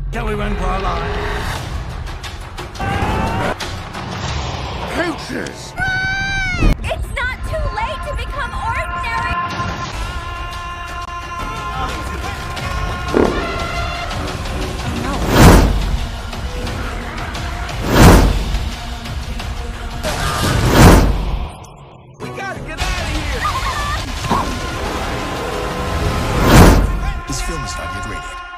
Shall we run for our lives? Poachers! It's not too late to become ordinary! We gotta get out of here! This film is not yet rated.